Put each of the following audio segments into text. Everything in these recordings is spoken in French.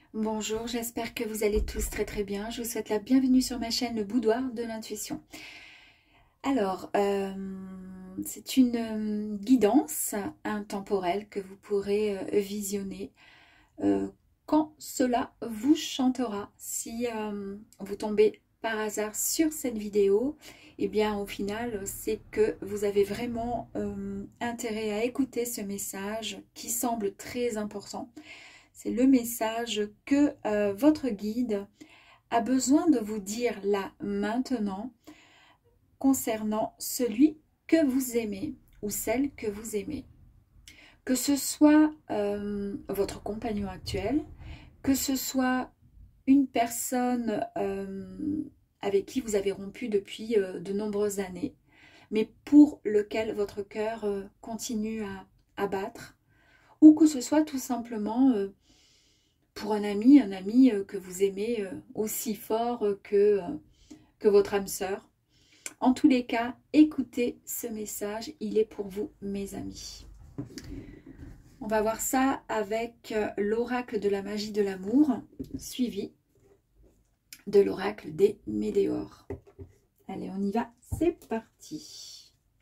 Bonjour, j'espère que vous allez tous très bien. Je vous souhaite la bienvenue sur ma chaîne Le Boudoir de l'Intuition. Alors, c'est une guidance intemporelle que vous pourrez visionner quand cela vous chantera. Si vous tombez par hasard sur cette vidéo, eh bien au final, c'est que vous avez vraiment intérêt à écouter ce message qui semble très important. C'est le message que votre guide a besoin de vous dire là, maintenant, concernant celui que vous aimez ou celle que vous aimez. Que ce soit votre compagnon actuel, que ce soit une personne avec qui vous avez rompu depuis de nombreuses années, mais pour lequel votre cœur continue à battre, ou que ce soit tout simplement pour un ami que vous aimez aussi fort que votre âme sœur. En tous les cas, écoutez ce message, il est pour vous, mes amis. On va voir ça avec l'oracle de la magie de l'amour, suivi de l'oracle des météores. Allez, on y va, c'est parti.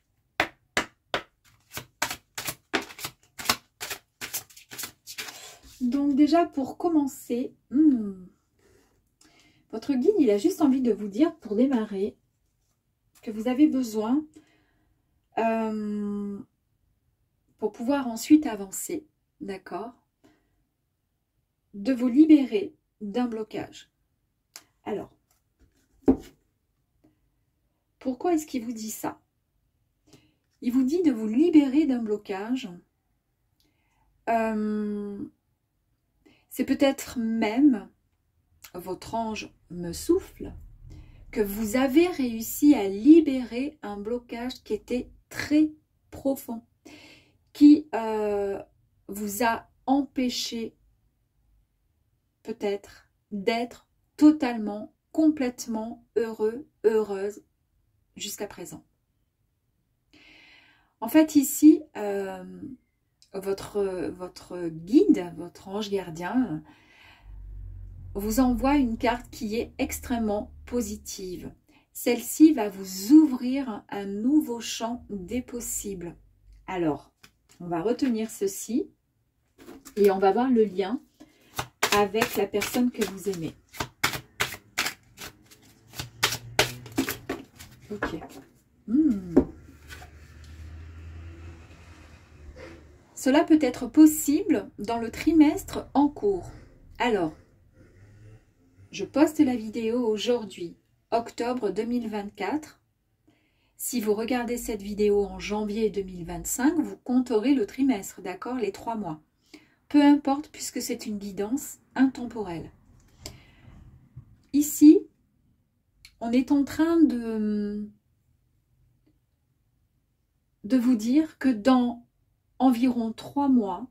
Donc déjà, pour commencer, votre guide, il a juste envie de vous dire, pour démarrer, que vous avez besoin, pour pouvoir ensuite avancer, d'accord, de vous libérer d'un blocage. Alors, pourquoi est-ce qu'il vous dit ça? Il vous dit de vous libérer d'un blocage. C'est peut-être même, votre ange me souffle, que vous avez réussi à libérer un blocage qui était très profond, qui vous a empêché peut-être d'être totalement, complètement heureux, heureuse jusqu'à présent. En fait, ici, votre guide, votre ange gardien, vous envoie une carte qui est extrêmement positive. Celle-ci va vous ouvrir un nouveau champ des possibles. Alors, on va retenir ceci et on va voir le lien avec la personne que vous aimez. Ok. Cela peut être possible dans le trimestre en cours. Alors, je poste la vidéo aujourd'hui, octobre 2024. Si vous regardez cette vidéo en janvier 2025, vous compterez le trimestre, d'accord, les 3 mois. Peu importe, puisque c'est une guidance intemporelle. Ici, on est en train de vous dire que dans environ 3 mois,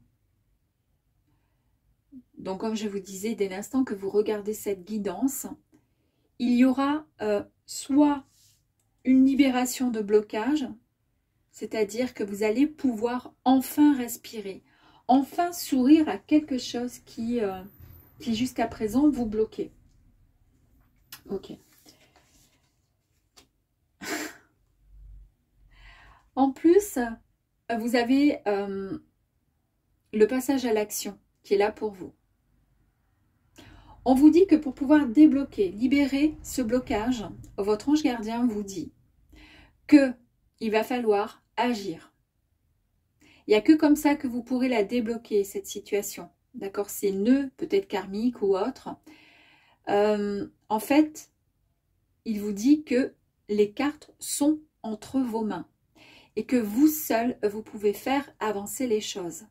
donc comme je vous disais dès l'instant que vous regardez cette guidance, il y aura soit une libération de blocage, c'est-à-dire que vous allez pouvoir enfin respirer, enfin sourire à quelque chose qui jusqu'à présent vous bloquait. Ok. En plus, vous avez le passage à l'action qui est là pour vous. On vous dit que pour pouvoir débloquer, libérer ce blocage, votre ange gardien vous dit qu'il va falloir agir. Il n'y a que comme ça que vous pourrez la débloquer, cette situation. D'accord? Ces nœuds, peut-être karmiques ou autres. En fait, il vous dit que les cartes sont entre vos mains et que vous seul, vous pouvez faire avancer les choses.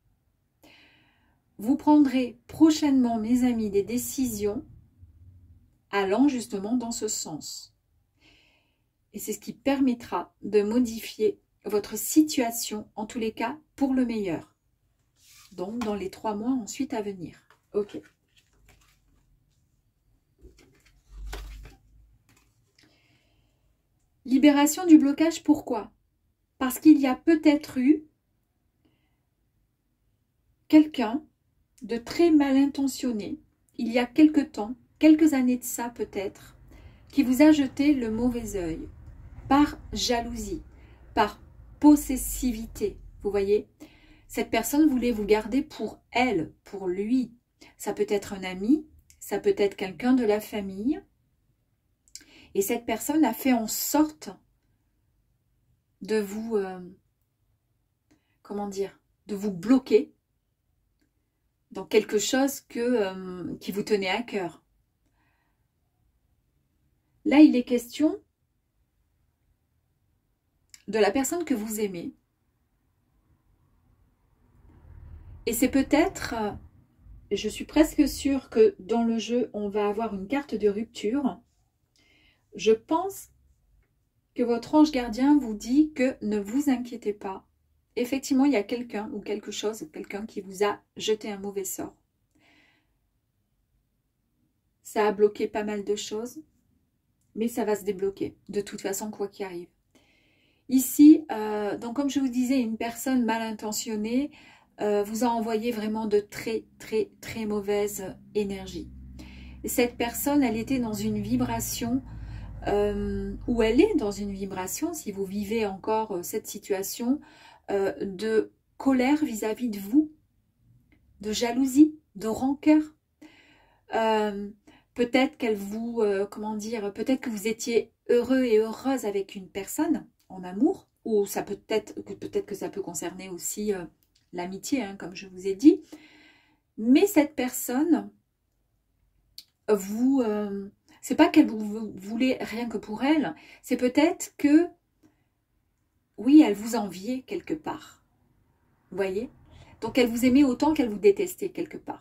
Vous prendrez prochainement, mes amis, des décisions allant justement dans ce sens. Et c'est ce qui permettra de modifier votre situation, en tous les cas, pour le meilleur. Donc, dans les 3 mois ensuite à venir. Ok. Libération du blocage, pourquoi? Parce qu'il y a peut-être eu quelqu'un de très mal intentionné il y a quelque temps, quelques années de ça peut-être, qui vous a jeté le mauvais œil par jalousie, par possessivité, vous voyez. Cette personne voulait vous garder pour elle, pour lui. Ça peut être un ami, ça peut être quelqu'un de la famille. Et cette personne a fait en sorte de vous, comment dire, de vous bloquer dans quelque chose qui vous tenait à cœur. Là, il est question de la personne que vous aimez. Et c'est peut-être, je suis presque sûre que dans le jeu, on va avoir une carte de rupture. Je pense que votre ange gardien vous dit que ne vous inquiétez pas. Effectivement, il y a quelqu'un ou quelque chose, quelqu'un qui vous a jeté un mauvais sort. Ça a bloqué pas mal de choses, mais ça va se débloquer, de toute façon, quoi qu'il arrive. Ici, donc comme je vous disais, une personne mal intentionnée vous a envoyé vraiment de très mauvaises énergies. Et cette personne, elle était dans une vibration, ou elle est dans une vibration, si vous vivez encore cette situation, de colère vis-à-vis de vous, de jalousie, de rancœur. Peut-être qu'elle vous, comment dire, peut-être que vous étiez heureux et heureuse avec une personne en amour, ou ça peut-être que ça peut concerner aussi l'amitié, hein, comme je vous ai dit. Mais cette personne, vous, c'est pas qu'elle vous voulait rien que pour elle, c'est peut-être que, oui, elle vous enviait quelque part. Vous voyez? Donc elle vous aimait autant qu'elle vous détestait quelque part.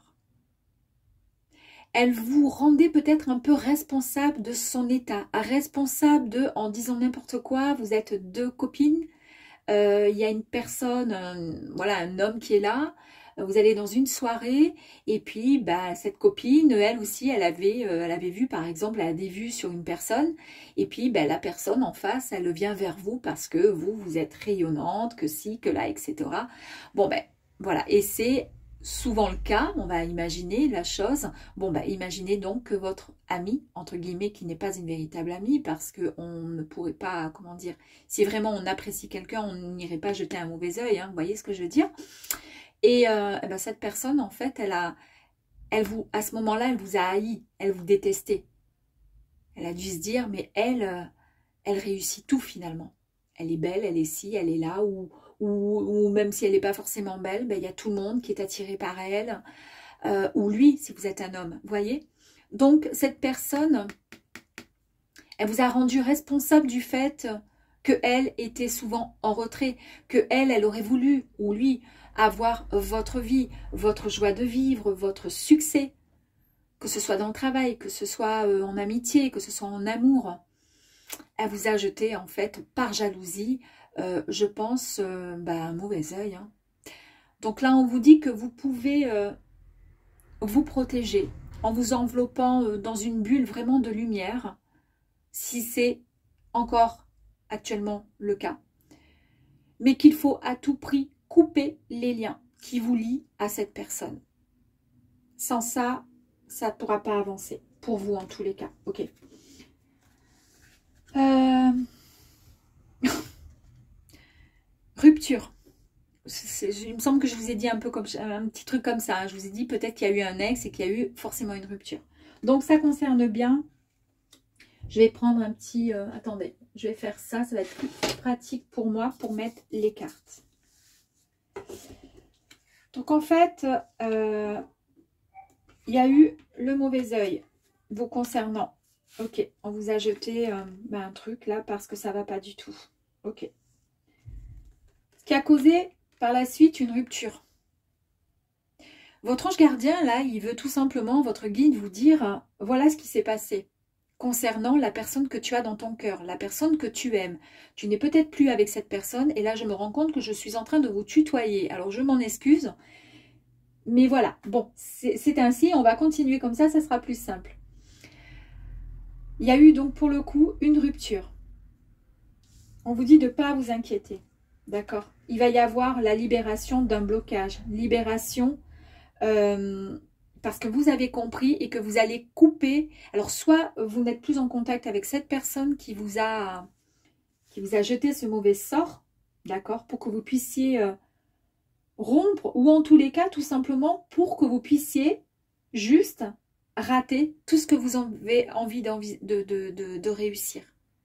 Elle vous rendait peut-être un peu responsable de son état, responsable de, en disant n'importe quoi, vous êtes deux copines, il y a une personne, voilà, un homme qui est là, vous allez dans une soirée, et puis bah, cette copine, elle aussi, elle avait vu, par exemple, elle a des vues sur une personne, et puis bah, la personne en face, elle vient vers vous parce que vous êtes rayonnante, que si, que là, etc. Bon, ben voilà, et c'est souvent le cas, on va imaginer la chose. Bon, bah, imaginez donc que votre ami, entre guillemets, qui n'est pas une véritable amie, parce qu'on ne pourrait pas, comment dire, si vraiment on apprécie quelqu'un, on n'irait pas jeter un mauvais œil, hein, vous voyez ce que je veux dire? Et ben, cette personne, en fait, à ce moment-là, elle vous a haï, elle vous détestait. Elle a dû se dire, mais elle réussit tout finalement. Elle est belle, elle est ci, elle est là, ou même si elle n'est pas forcément belle, ben, y a tout le monde qui est attiré par elle, ou lui, si vous êtes un homme, vous voyez? Donc, cette personne, elle vous a rendu responsable du fait qu'elle était souvent en retrait, qu'elle aurait voulu, ou lui, avoir votre vie, votre joie de vivre, votre succès, que ce soit dans le travail, que ce soit en amitié, que ce soit en amour. Elle vous a jeté, en fait, par jalousie, je pense, un mauvais œil. Hein. Donc là, on vous dit que vous pouvez vous protéger en vous enveloppant dans une bulle vraiment de lumière, si c'est encore actuellement le cas. Mais qu'il faut à tout prix couper les liens qui vous lient à cette personne. Sans ça, ça ne pourra pas avancer. Pour vous, en tous les cas. Ok. Rupture. Il me semble que je vous ai dit un peu comme un petit truc comme ça. Hein. Je vous ai dit peut-être qu'il y a eu un ex et qu'il y a eu forcément une rupture. Donc ça concerne bien. Je vais prendre un petit... attendez, je vais faire ça. Ça va être plus pratique pour moi pour mettre les cartes. Donc en fait, il y a eu le mauvais œil vous concernant. Ok, on vous a jeté un truc là parce que ça va pas du tout. Ok. Ce qui a causé par la suite une rupture. Votre ange gardien, là, il veut tout simplement, votre guide, vous dire, voilà ce qui s'est passé concernant la personne que tu as dans ton cœur, la personne que tu aimes. Tu n'es peut-être plus avec cette personne, et là, je me rends compte que je suis en train de vous tutoyer. Alors, je m'en excuse, mais voilà. Bon, c'est ainsi, on va continuer comme ça sera plus simple. Il y a eu donc, pour le coup, une rupture. On vous dit de ne pas vous inquiéter. D'accord. Il va y avoir la libération d'un blocage. Libération parce que vous avez compris et que vous allez couper. Alors, soit vous n'êtes plus en contact avec cette personne qui vous a jeté ce mauvais sort, d'accord, pour que vous puissiez rompre, ou en tous les cas, tout simplement, pour que vous puissiez juste rater tout ce que vous avez envie de réussir.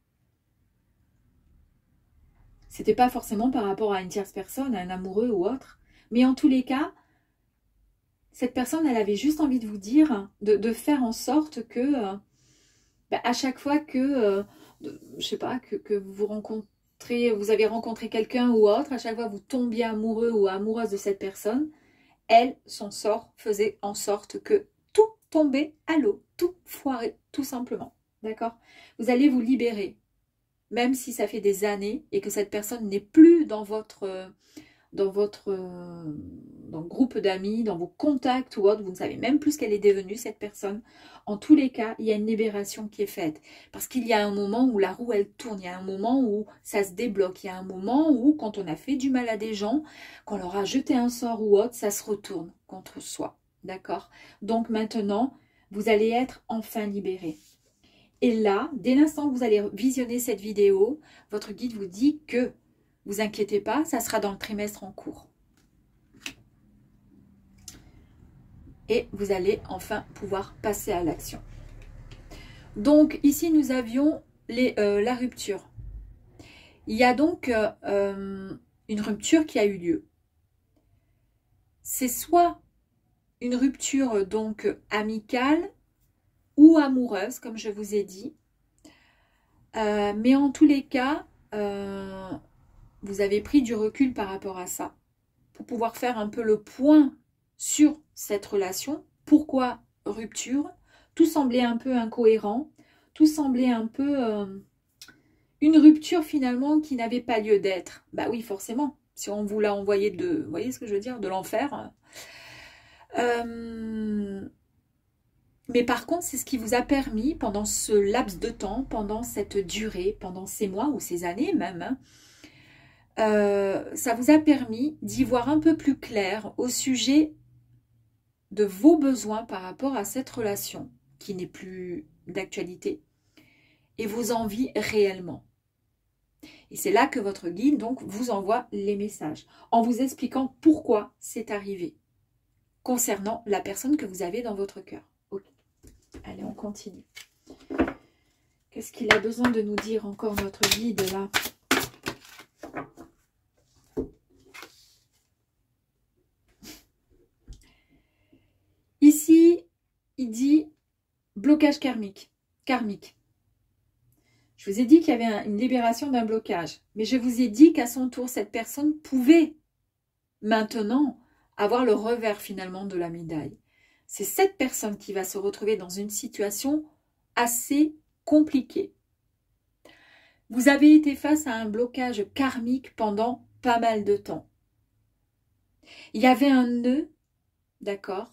C'était pas forcément par rapport à une tierce personne, à un amoureux ou autre, mais en tous les cas, cette personne, elle avait juste envie de vous dire, de faire en sorte que, à chaque fois que, je sais pas, que vous avez rencontré quelqu'un ou autre, à chaque fois que vous tombiez amoureux ou amoureuse de cette personne, elle, son sort, faisait en sorte que tout tombait à l'eau, tout foirait, tout simplement. D'accord? Vous allez vous libérer, même si ça fait des années et que cette personne n'est plus dans dans le groupe d'amis, dans vos contacts ou autre, vous ne savez même plus ce qu'elle est devenue, cette personne. En tous les cas, il y a une libération qui est faite. Parce qu'il y a un moment où la roue, elle tourne. Il y a un moment où ça se débloque. Il y a un moment où, quand on a fait du mal à des gens, qu'on leur a jeté un sort ou autre, ça se retourne contre soi. D'accord? Donc maintenant, vous allez être enfin libéré. Et là, dès l'instant que vous allez visionner cette vidéo, votre guide vous dit que, vous inquiétez pas, ça sera dans le trimestre en cours. Et vous allez enfin pouvoir passer à l'action. Donc ici, nous avions la rupture. Il y a donc une rupture qui a eu lieu. C'est soit une rupture donc amicale ou amoureuse, comme je vous ai dit. Mais en tous les cas, vous avez pris du recul par rapport à ça, pour pouvoir faire un peu le point sur cette relation. Pourquoi rupture? Tout semblait un peu incohérent, tout semblait un peu une rupture finalement qui n'avait pas lieu d'être. Bah oui, forcément, si on vous l'a envoyé vous voyez ce que je veux dire, de l'enfer. Mais par contre, c'est ce qui vous a permis, pendant ce laps de temps, pendant cette durée, pendant ces mois ou ces années même, ça vous a permis d'y voir un peu plus clair au sujet de vos besoins par rapport à cette relation qui n'est plus d'actualité et vos envies réellement. Et c'est là que votre guide donc vous envoie les messages en vous expliquant pourquoi c'est arrivé concernant la personne que vous avez dans votre cœur. Ok. Allez, on continue. Qu'est-ce qu'il a besoin de nous dire encore notre guide là? Ici, il dit blocage karmique. Je vous ai dit qu'il y avait une libération d'un blocage. Mais je vous ai dit qu'à son tour, cette personne pouvait maintenant avoir le revers finalement de la médaille. C'est cette personne qui va se retrouver dans une situation assez compliquée. Vous avez été face à un blocage karmique pendant pas mal de temps. Il y avait un nœud, d'accord,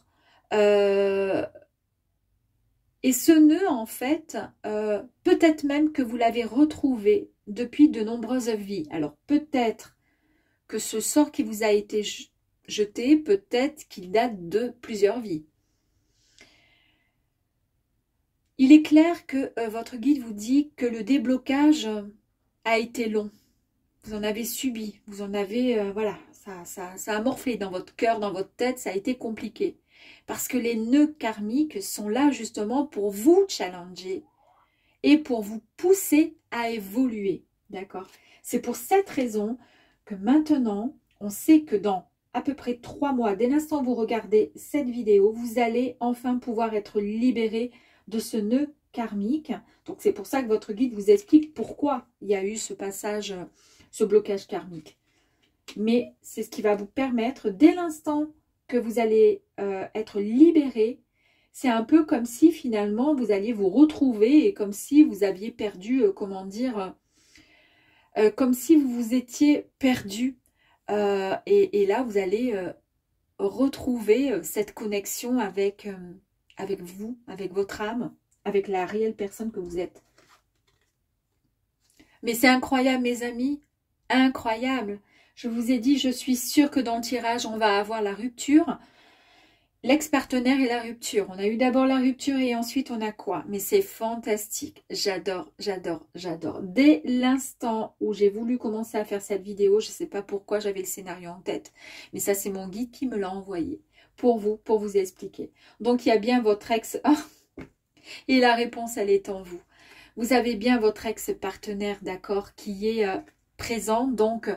et ce nœud, en fait, peut-être même que vous l'avez retrouvé depuis de nombreuses vies. Alors peut-être que ce sort qui vous a été jeté, peut-être qu'il date de plusieurs vies. Il est clair que votre guide vous dit que le déblocage a été long. Vous en avez subi, vous en avez, voilà, ça a morflé dans votre cœur, dans votre tête, ça a été compliqué. Parce que les nœuds karmiques sont là justement pour vous challenger et pour vous pousser à évoluer. D'accord? C'est pour cette raison que maintenant, on sait que dans à peu près 3 mois, dès l'instant où vous regardez cette vidéo, vous allez enfin pouvoir être libéré de ce nœud karmique. Donc c'est pour ça que votre guide vous explique pourquoi il y a eu ce passage, ce blocage karmique. Mais c'est ce qui va vous permettre, dès l'instant que vous allez être libéré, c'est un peu comme si finalement vous alliez vous retrouver et comme si vous aviez perdu, comment dire, comme si vous vous étiez perdu. Et là, vous allez retrouver cette connexion avec vous, avec votre âme, avec la réelle personne que vous êtes. Mais c'est incroyable, mes amis, incroyable. Je vous ai dit, je suis sûre que dans le tirage, on va avoir la rupture. l'ex-partenaire et la rupture. On a eu d'abord la rupture et ensuite on a quoi? Mais c'est fantastique. J'adore, j'adore, j'adore. Dès l'instant où j'ai voulu commencer à faire cette vidéo, je ne sais pas pourquoi j'avais le scénario en tête, mais ça c'est mon guide qui me l'a envoyé pour vous expliquer. Donc il y a bien votre ex... et la réponse, elle est en vous. Vous avez bien votre ex-partenaire, d'accord, qui est présent. Donc,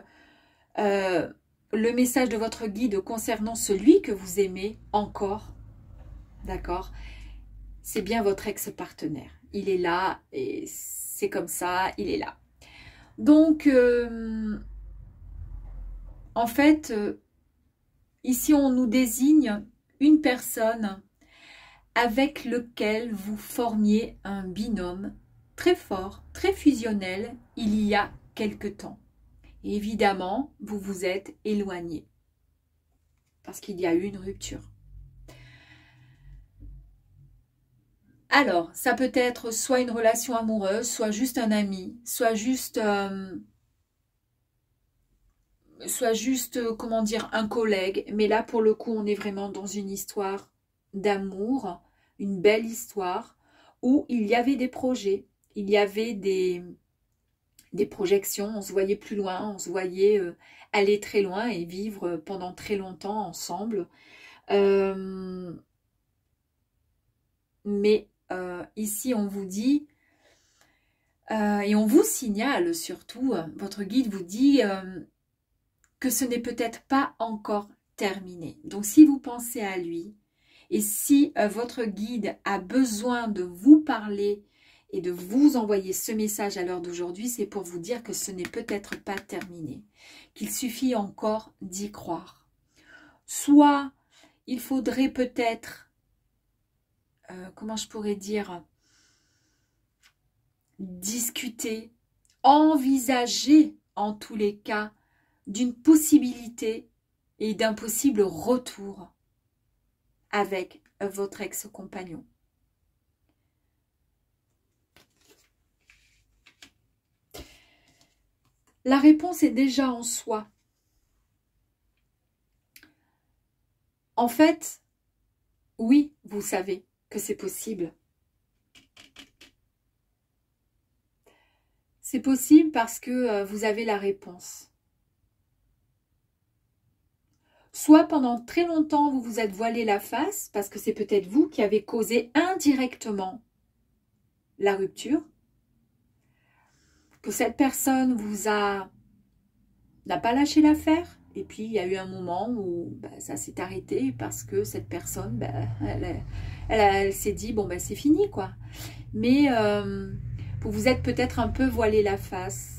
le message de votre guide concernant celui que vous aimez encore, d'accord, c'est bien votre ex-partenaire. Il est là et c'est comme ça, il est là. Donc, en fait, ici, on nous désigne une personne avec lequel vous formiez un binôme très fort, très fusionnel, il y a quelque temps. Et évidemment, vous vous êtes éloigné parce qu'il y a eu une rupture. Alors, ça peut être soit une relation amoureuse, soit juste un ami, soit juste, comment dire, un collègue. Mais là, pour le coup, on est vraiment dans une histoire d'amour, une belle histoire, où il y avait des projets, il y avait des projections, on se voyait plus loin, on se voyait aller très loin et vivre pendant très longtemps ensemble. Mais ici, on vous dit, et on vous signale surtout, votre guide vous dit que ce n'est peut-être pas encore terminé. Donc, si vous pensez à lui, et si votre guide a besoin de vous parler et de vous envoyer ce message à l'heure d'aujourd'hui, c'est pour vous dire que ce n'est peut-être pas terminé, qu'il suffit encore d'y croire. Soit il faudrait peut-être, comment je pourrais dire, discuter, envisager en tous les cas d'une possibilité et d'un possible retour avec votre ex-compagnon. La réponse est déjà en soi. En fait, oui, vous savez que c'est possible. C'est possible parce que vous avez la réponse. Soit pendant très longtemps, vous vous êtes voilé la face, parce que c'est peut-être vous qui avez causé indirectement la rupture, que cette personne n'a pas lâché l'affaire, et puis il y a eu un moment où ça s'est arrêté parce que cette personne, elle s'est dit, bon c'est fini quoi. Mais vous vous êtes peut-être un peu voilé la face,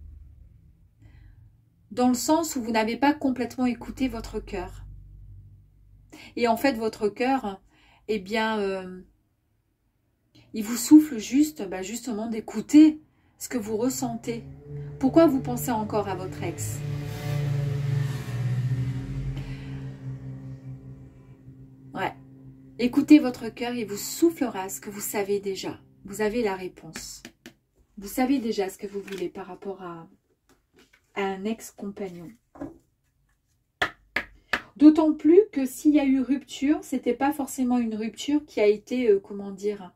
dans le sens où vous n'avez pas complètement écouté votre cœur. Et en fait, votre cœur, eh bien, il vous souffle juste, justement, d'écouter ce que vous ressentez. Pourquoi vous pensez encore à votre ex? Ouais. Écoutez votre cœur, il vous soufflera ce que vous savez déjà. Vous avez la réponse. Vous savez déjà ce que vous voulez par rapport à un ex-compagnon. D'autant plus que s'il y a eu rupture, c'était pas forcément une rupture qui a été, comment dire...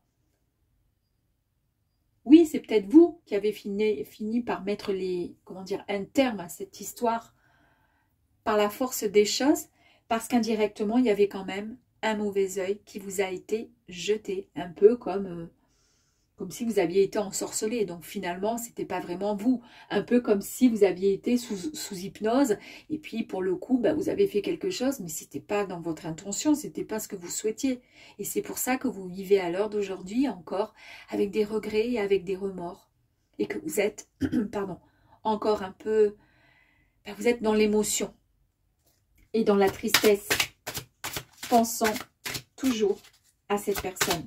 Oui, c'est peut-être vous qui avez fini par mettre un terme à cette histoire par la force des choses, parce qu'indirectement, il y avait quand même un mauvais œil qui vous a été jeté, un peu comme si vous aviez été ensorcelé. Donc finalement, c'était pas vraiment vous. Un peu comme si vous aviez été sous hypnose. Et puis pour le coup, vous avez fait quelque chose, mais c'était pas dans votre intention, c'était pas ce que vous souhaitiez. Et c'est pour ça que vous vivez à l'heure d'aujourd'hui encore avec des regrets et avec des remords. Et que vous êtes, pardon, encore un peu, vous êtes dans l'émotion et dans la tristesse, pensant toujours à cette personne.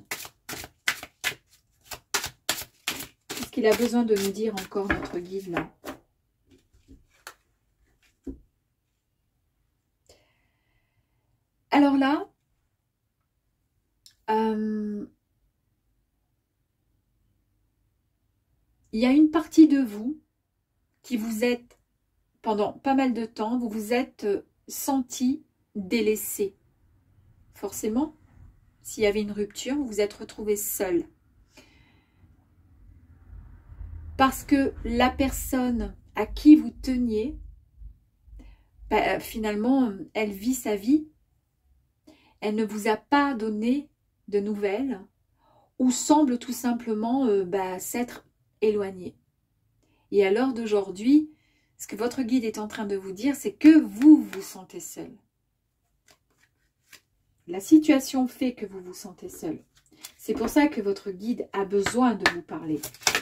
Il a besoin de nous dire encore notre guide là. Alors là, il y a une partie de vous qui vous êtes, pendant pas mal de temps, vous vous êtes senti délaissé. forcément. S'il y avait une rupture, vous vous êtes retrouvé seul. Parce que la personne à qui vous teniez, bah, finalement, elle vit sa vie. Elle ne vous a pas donné de nouvelles ou semble tout simplement s'être éloignée. Et à l'heure d'aujourd'hui, ce que votre guide est en train de vous dire, c'est que vous vous sentez seul. La situation fait que vous vous sentez seul. C'est pour ça que votre guide a besoin de vous parler.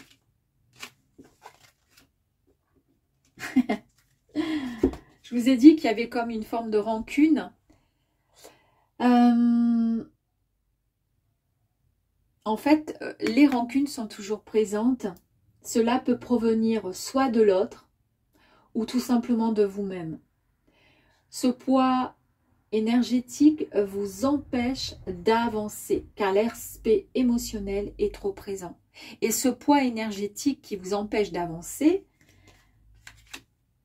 Je vous ai dit qu'il y avait comme une forme de rancune. En fait, les rancunes sont toujours présentes. Cela peut provenir soit de l'autre ou tout simplement de vous-même. Ce poids énergétique vous empêche d'avancer car l'aspect émotionnel est trop présent. Et ce poids énergétique qui vous empêche d'avancer, d'accord ?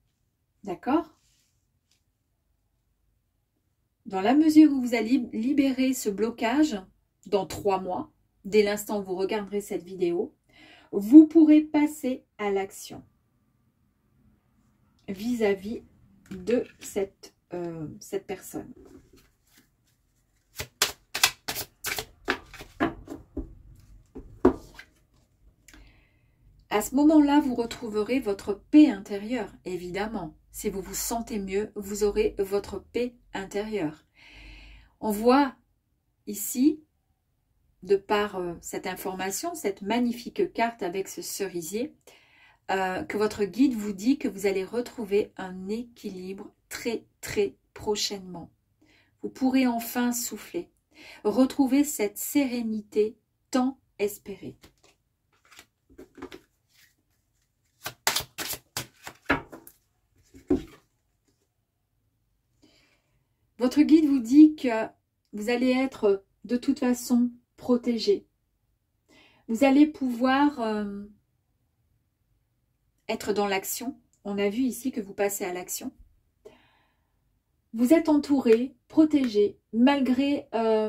Dans la mesure où vous allez libérer ce blocage dans 3 mois, dès l'instant où vous regarderez cette vidéo, vous pourrez passer à l'action vis-à-vis de cette personne. À ce moment-là, vous retrouverez votre paix intérieure, évidemment. Si vous vous sentez mieux, vous aurez votre paix intérieure. On voit ici, de par cette information, cette magnifique carte avec ce cerisier, que votre guide vous dit que vous allez retrouver un équilibre très très prochainement. Vous pourrez enfin souffler, retrouver cette sérénité tant espérée. Votre guide vous dit que vous allez être de toute façon protégé. Vous allez pouvoir être dans l'action. On a vu ici que vous passez à l'action. Vous êtes entouré, protégé, malgré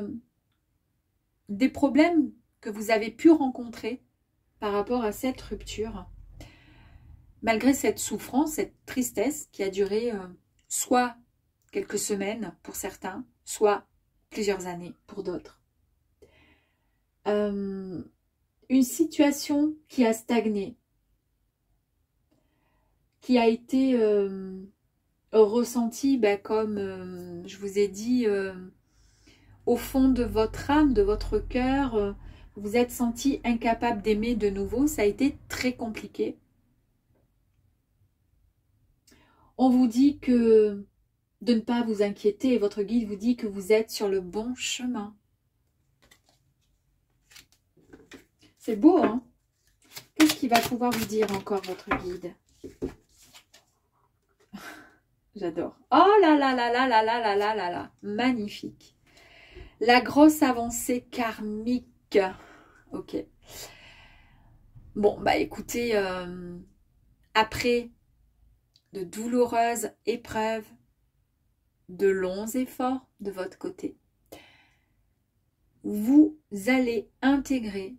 des problèmes que vous avez pu rencontrer par rapport à cette rupture. Malgré cette souffrance, cette tristesse qui a duré soit quelques semaines pour certains, soit plusieurs années pour d'autres. Une situation qui a stagné, qui a été ressentie comme je vous ai dit, au fond de votre âme, de votre cœur, vous vous êtes senti incapable d'aimer de nouveau, ça a été très compliqué. On vous dit que de ne pas vous inquiéter, votre guide vous dit que vous êtes sur le bon chemin. C'est beau, hein? Qu'est-ce qu'il va pouvoir vous dire encore, votre guide? J'adore. Oh là là là là là là là là là là. Magnifique. La grosse avancée karmique. Ok. Bon, bah écoutez, après de douloureuses épreuves, de longs efforts de votre côté, vous allez intégrer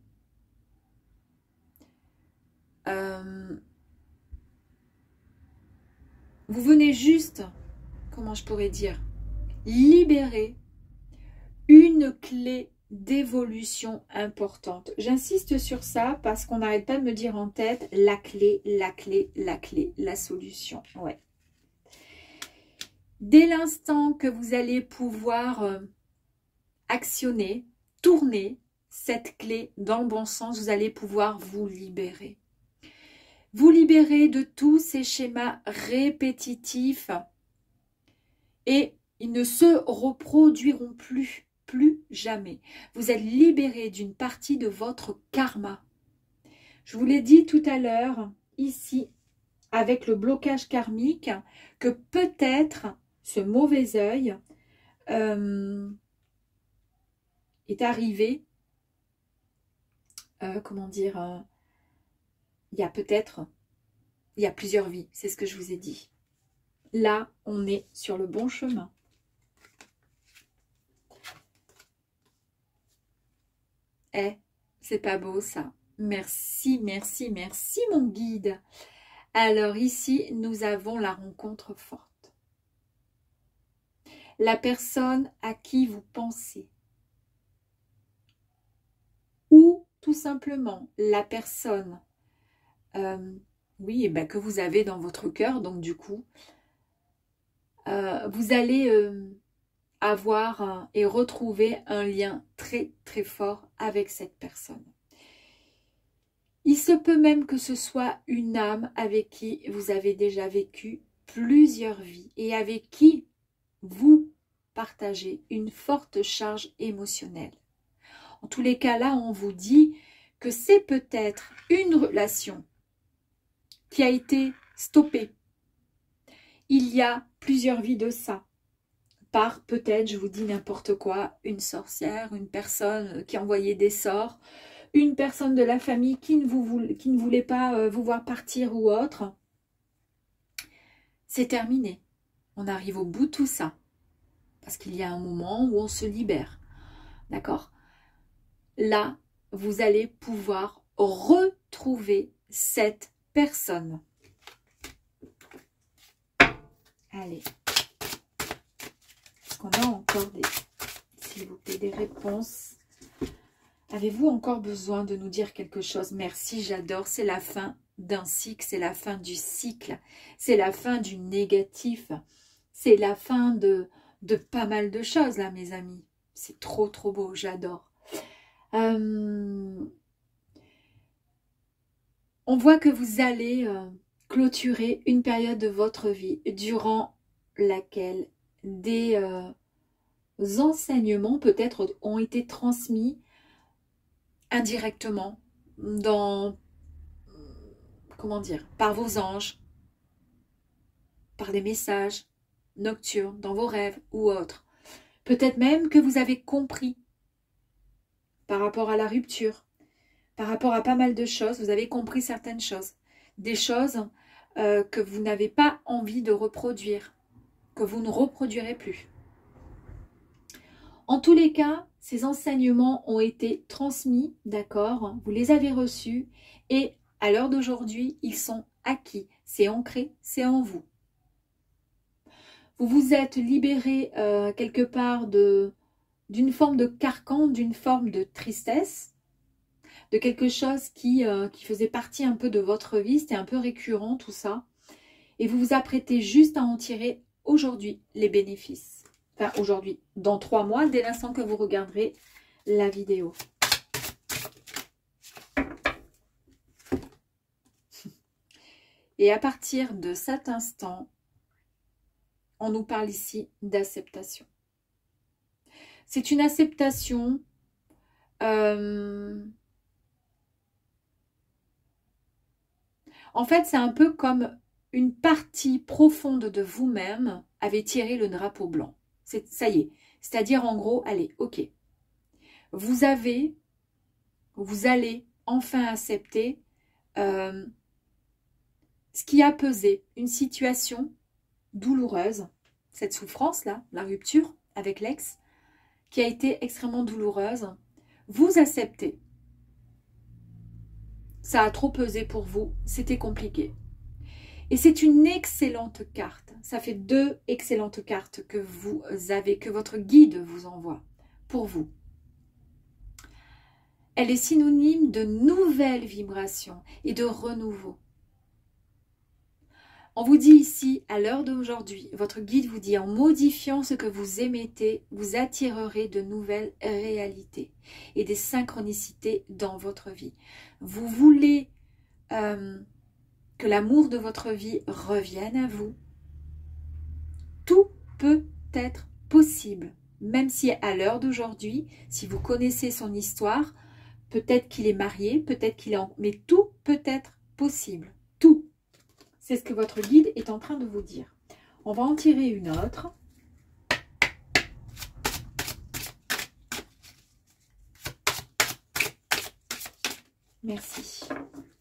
vous venez juste, comment je pourrais dire, libérer une clé d'évolution importante. J'insiste sur ça parce qu'on n'arrête pas de me dire en tête la clé, la clé, la clé, la solution. Ouais. Dès l'instant que vous allez pouvoir actionner, tourner cette clé dans le bon sens, vous allez pouvoir vous libérer. Vous libérer de tous ces schémas répétitifs et ils ne se reproduiront plus jamais. Vous êtes libéré d'une partie de votre karma. Je vous l'ai dit tout à l'heure, ici, avec le blocage karmique, que peut-être ce mauvais œil est arrivé, comment dire, il y a plusieurs vies, c'est ce que je vous ai dit. Là, on est sur le bon chemin. Eh, c'est pas beau ça. Merci, merci, merci mon guide. Alors ici, nous avons la rencontre forte. La personne à qui vous pensez. Ou tout simplement la personne oui, que vous avez dans votre cœur. Donc du coup, vous allez avoir et retrouver un lien très très fort avec cette personne. Il se peut même que ce soit une âme avec qui vous avez déjà vécu plusieurs vies et avec qui vous partagez une forte charge émotionnelle. En tous les cas, là, on vous dit que c'est peut-être une relation qui a été stoppée. Il y a plusieurs vies de ça. Par peut-être, je vous dis n'importe quoi, une sorcière, une personne qui envoyait des sorts, une personne de la famille qui ne voulait pas vous voir partir ou autre. C'est terminé. On arrive au bout de tout ça. Parce qu'il y a un moment où on se libère. D'accord? Là, vous allez pouvoir retrouver cette personne. Allez. Est-ce qu'on a encore s'il vous plaît, des réponses? Avez-vous encore besoin de nous dire quelque chose? Merci, j'adore. C'est la fin d'un cycle, c'est la fin du cycle, c'est la fin du négatif, c'est la fin de pas mal de choses là, mes amis. C'est trop, trop beau, j'adore. On voit que vous allez clôturer une période de votre vie durant laquelle des enseignements peut-être ont été transmis indirectement dans, comment dire, par vos anges, par des messages nocturnes, dans vos rêves ou autres. Peut-être même que vous avez compris par rapport à la rupture, par rapport à pas mal de choses, vous avez compris certaines choses. Des choses que vous n'avez pas envie de reproduire, que vous ne reproduirez plus. En tous les cas, ces enseignements ont été transmis, d'accord? Vous les avez reçus et à l'heure d'aujourd'hui, ils sont acquis. C'est ancré, c'est en vous. Vous vous êtes libéré quelque part d'une forme de carcan, d'une forme de tristesse, de quelque chose qui faisait partie un peu de votre vie. C'était un peu récurrent tout ça. Et vous vous apprêtez juste à en tirer aujourd'hui les bénéfices. Enfin, aujourd'hui, dans 3 mois, dès l'instant que vous regarderez la vidéo. Et à partir de cet instant, on nous parle ici d'acceptation. C'est une acceptation en fait, c'est un peu comme une partie profonde de vous-même avait tiré le drapeau blanc. Ça y est. C'est-à-dire, en gros, allez, ok. Vous allez enfin accepter ce qui a pesé, une situation douloureuse, cette souffrance-là, la rupture avec l'ex, qui a été extrêmement douloureuse. Vous acceptez. Ça a trop pesé pour vous, c'était compliqué. Et c'est une excellente carte. Ça fait 2 excellentes cartes que vous avez, que votre guide vous envoie pour vous. Elle est synonyme de nouvelles vibrations et de renouveau. On vous dit ici, à l'heure d'aujourd'hui, votre guide vous dit, en modifiant ce que vous émettez, vous attirerez de nouvelles réalités et des synchronicités dans votre vie. Vous voulez que l'amour de votre vie revienne à vous. Tout peut être possible, même si à l'heure d'aujourd'hui, si vous connaissez son histoire, peut-être qu'il est marié, peut-être qu'il est en... Mais tout peut être possible, tout. C'est ce que votre guide est en train de vous dire. On va en tirer une autre. Merci.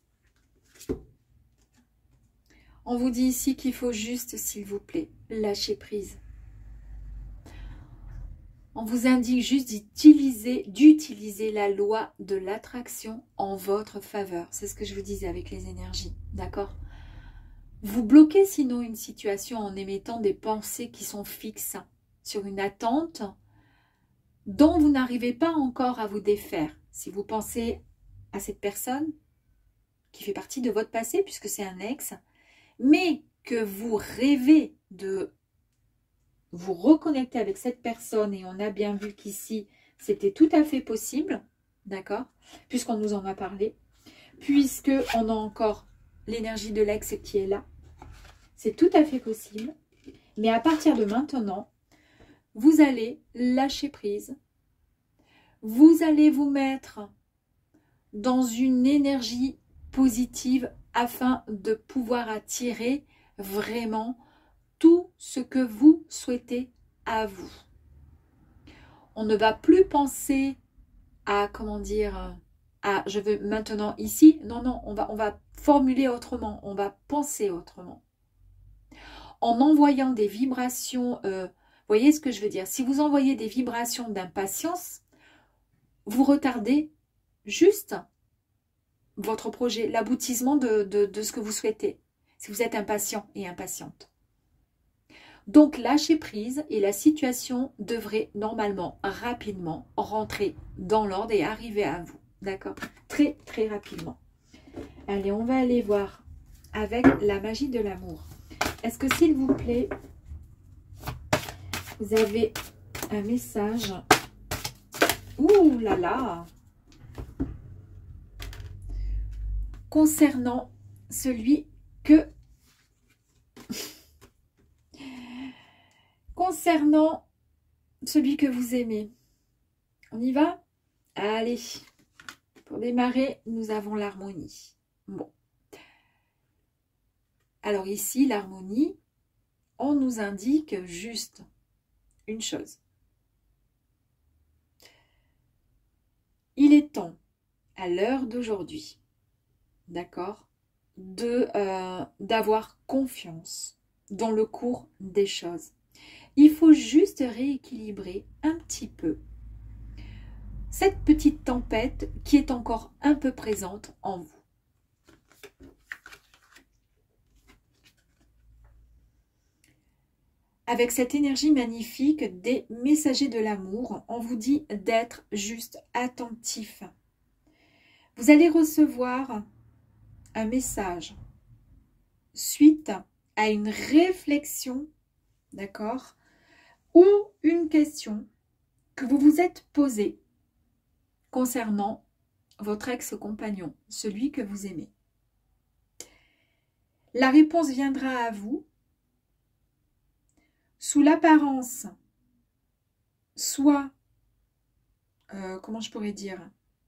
On vous dit ici qu'il faut juste, s'il vous plaît, lâcher prise. On vous indique juste d'utiliser la loi de l'attraction en votre faveur. C'est ce que je vous disais avec les énergies, d'accord? Vous bloquez sinon une situation en émettant des pensées qui sont fixes sur une attente dont vous n'arrivez pas encore à vous défaire. Si vous pensez à cette personne qui fait partie de votre passé, puisque c'est un ex, mais que vous rêvez de vous reconnecter avec cette personne, et on a bien vu qu'ici, c'était tout à fait possible, d'accord, puisqu'on nous en a parlé, puisqu'on a encore l'énergie de l'ex qui est là, c'est tout à fait possible, mais à partir de maintenant, vous allez lâcher prise, vous allez vous mettre dans une énergie positive afin de pouvoir attirer vraiment tout ce que vous souhaitez à vous. On ne va plus penser à, comment dire, à je veux maintenant ici. Non, non, on va formuler autrement, on va penser autrement. En envoyant des vibrations, voyez ce que je veux dire? Si vous envoyez des vibrations d'impatience, vous retardez juste votre projet, l'aboutissement de ce que vous souhaitez. Si vous êtes impatient et impatiente. Donc, lâchez prise et la situation devrait normalement, rapidement, rentrer dans l'ordre et arriver à vous. D'accord? Très, très rapidement. Allez, on va aller voir avec la magie de l'amour. Est-ce que, s'il vous plaît, vous avez un message? Ouh là là! Concernant celui que... Concernant celui que vous aimez. On y va? Allez. Pour démarrer, nous avons l'harmonie. Bon. Alors ici, l'harmonie, on nous indique juste une chose. Il est temps, à l'heure d'aujourd'hui, d'accord, d'avoir confiance dans le cours des choses. Il faut juste rééquilibrer un petit peu cette petite tempête qui est encore un peu présente en vous. Avec cette énergie magnifique des messagers de l'amour, on vous dit d'être juste attentif. Vous allez recevoir un message suite à une réflexion, d'accord, ou une question que vous vous êtes posée concernant votre ex-compagnon, celui que vous aimez. La réponse viendra à vous sous l'apparence, soit, comment je pourrais dire,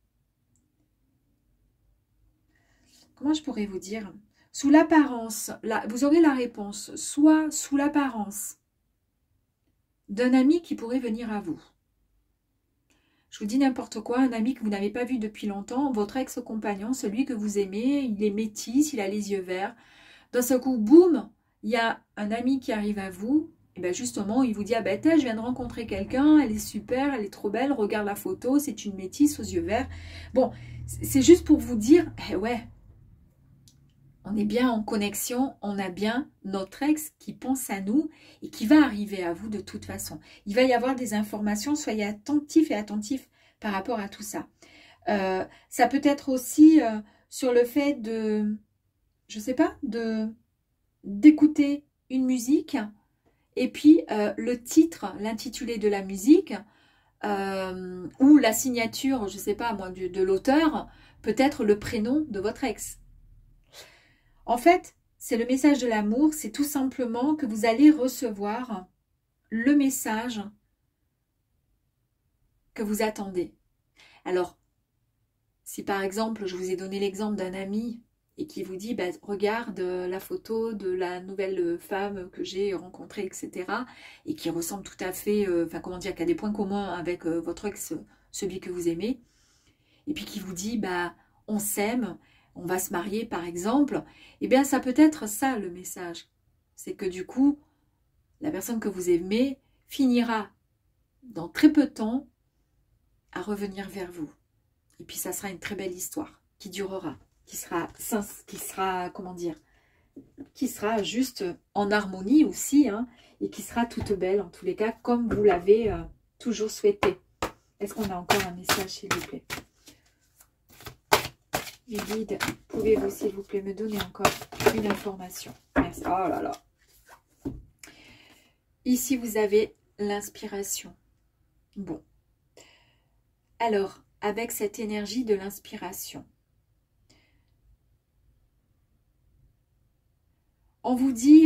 comment je pourrais vous dire, sous l'apparence, vous aurez la réponse, soit sous l'apparence d'un ami qui pourrait venir à vous. Je vous dis n'importe quoi, un ami que vous n'avez pas vu depuis longtemps, votre ex-compagnon, celui que vous aimez, il est métis, il a les yeux verts. D'un seul coup, boum, il y a un ami qui arrive à vous, et bien justement, il vous dit, ah ben je viens de rencontrer quelqu'un, elle est super, elle est trop belle, regarde la photo, c'est une métisse aux yeux verts. Bon, c'est juste pour vous dire, eh ouais, on est bien en connexion, on a bien notre ex qui pense à nous et qui va arriver à vous de toute façon. Il va y avoir des informations, soyez attentifs et attentifs par rapport à tout ça. Ça peut être aussi sur le fait de, je sais pas, d'écouter une musique et puis le titre, l'intitulé de la musique ou la signature, je sais pas moi, de l'auteur, peut être le prénom de votre ex. En fait, c'est le message de l'amour, c'est tout simplement que vous allez recevoir le message que vous attendez. Alors, si par exemple, je vous ai donné l'exemple d'un ami et qui vous dit, bah, regarde la photo de la nouvelle femme que j'ai rencontrée, etc. et qui ressemble tout à fait, enfin comment dire, qui a des points communs avec votre ex, celui que vous aimez, et puis qui vous dit, bah, on s'aime, on va se marier par exemple, eh bien ça peut être ça le message. C'est que du coup, la personne que vous aimez finira dans très peu de temps, à revenir vers vous. Et puis, ça sera une très belle histoire qui durera, qui sera comment dire, qui sera juste en harmonie aussi, hein, et qui sera toute belle, en tous les cas, comme vous l'avez toujours souhaité. Est-ce qu'on a encore un message, s'il vous plaît? Les guides, pouvez-vous, s'il vous plaît, me donner encore une information? Merci. Oh là là. Ici, vous avez l'inspiration. Bon. Alors, avec cette énergie de l'inspiration, on vous dit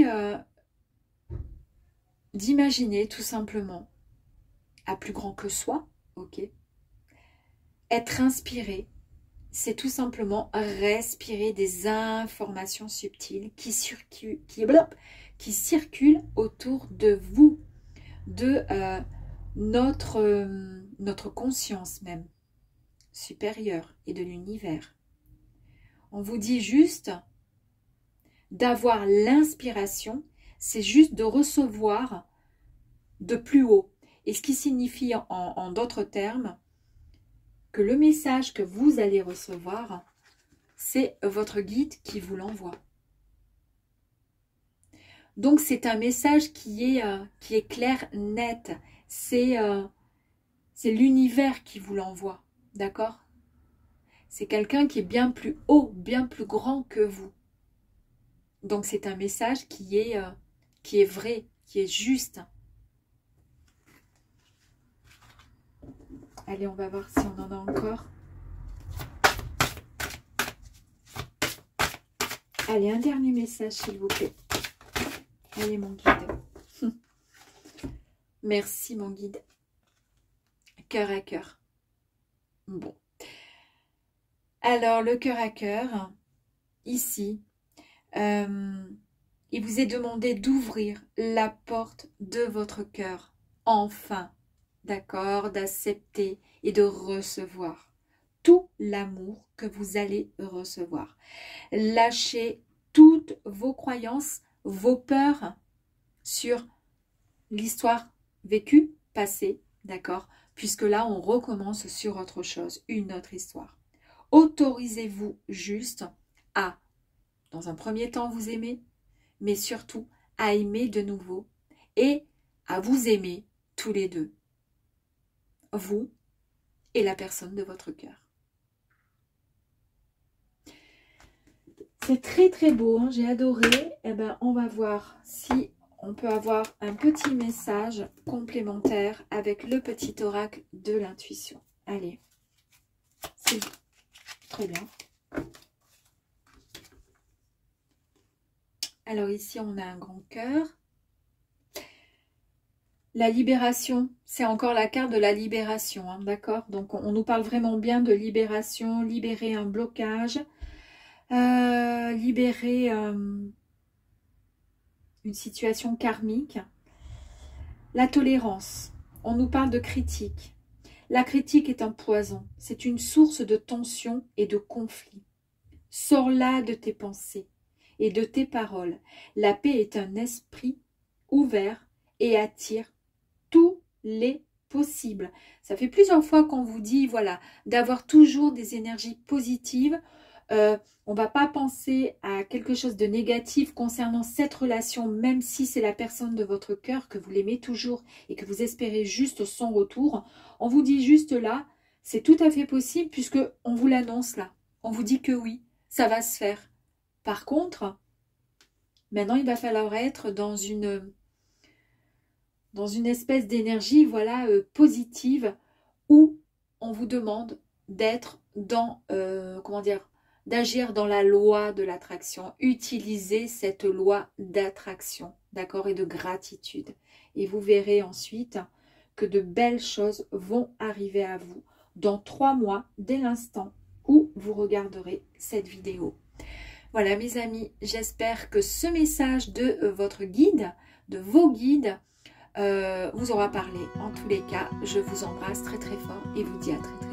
d'imaginer tout simplement, à plus grand que soi, ok? Être inspiré, c'est tout simplement respirer des informations subtiles qui circulent autour de vous, de notre conscience même supérieure et de l'univers. On vous dit juste d'avoir l'inspiration, c'est juste de recevoir de plus haut. Et ce qui signifie en d'autres termes, que le message que vous allez recevoir, c'est votre guide qui vous l'envoie. Donc c'est un message qui est clair, net. C'est l'univers qui vous l'envoie, d'accord? C'est quelqu'un qui est bien plus haut, bien plus grand que vous. Donc c'est un message qui est vrai, qui est juste. Allez, on va voir si on en a encore. Allez, un dernier message, s'il vous plaît. Allez, mon guide. Merci, mon guide. Cœur à cœur. Bon. Alors, le cœur à cœur, ici, il vous est demandé d'ouvrir la porte de votre cœur. Enfin. D'accord, d'accepter et de recevoir tout l'amour que vous allez recevoir. Lâchez toutes vos croyances, vos peurs sur l'histoire vécue, passée, d'accord? Puisque là, on recommence sur autre chose, une autre histoire. Autorisez-vous juste à, dans un premier temps, vous aimer, mais surtout à aimer de nouveau et à vous aimer tous les deux. Vous et la personne de votre cœur. C'est très très beau, hein, j'ai adoré. Eh ben, on va voir si on peut avoir un petit message complémentaire avec le petit oracle de l'intuition. Allez, c'est très bien. Alors ici, on a un grand cœur. La libération, c'est encore la carte de la libération, hein, d'accord? Donc, on nous parle vraiment bien de libération, libérer un blocage, libérer une situation karmique. La tolérance, on nous parle de critique. La critique est un poison, c'est une source de tension et de conflit. Sors-la de tes pensées et de tes paroles. La paix est un esprit ouvert et attire tous les possibles. Ça fait plusieurs fois qu'on vous dit, voilà, d'avoir toujours des énergies positives. On ne va pas penser à quelque chose de négatif concernant cette relation, même si c'est la personne de votre cœur, que vous l'aimez toujours et que vous espérez juste son retour. On vous dit juste là, c'est tout à fait possible puisque on vous l'annonce là. On vous dit que oui, ça va se faire. Par contre, maintenant il va falloir être dans une espèce d'énergie, voilà, positive, où on vous demande d'être dans, comment dire, d'agir dans la loi de l'attraction. Utilisez cette loi d'attraction, d'accord, et de gratitude. Et vous verrez ensuite que de belles choses vont arriver à vous dans 3 mois, dès l'instant où vous regarderez cette vidéo. Voilà mes amis, j'espère que ce message de votre guide, de vos guides, vous aura parlé. En tous les cas, je vous embrasse très très fort et vous dis à très très